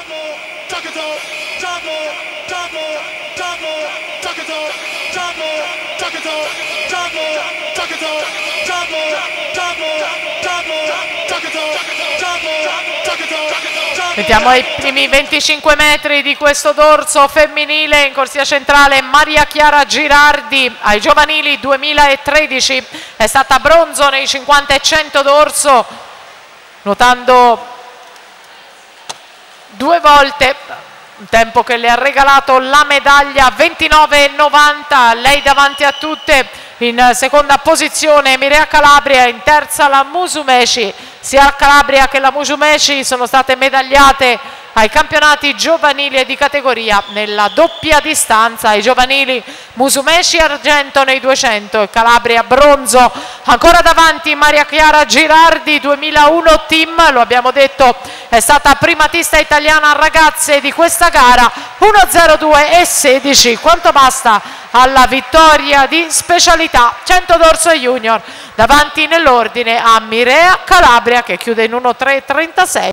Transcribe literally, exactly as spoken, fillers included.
Vediamo ai primi venticinque metri di questo dorso femminile in corsia centrale Maria Chiara Girardi, ai giovanili duemilatredici, è stata bronzo nei cinquanta e cento dorso, nuotando due volte, un tempo che le ha regalato la medaglia ventinove e novanta, lei davanti a tutte. In seconda posizione Mirea Calabria, in terza la Musumeci. Sia la Calabria che la Musumeci sono state medagliate ai campionati giovanili e di categoria nella doppia distanza. Ai giovanili Musumeci argento nei duecento e Calabria bronzo. Ancora davanti Maria Chiara Girardi, duemilauno team, lo abbiamo detto, è stata primatista italiana ragazze di questa gara, uno zero due e sedici, quanto basta alla vittoria di specialità cento dorso e junior. Davanti nell'ordine a Mirea Calabria che chiude in uno tre trentasei.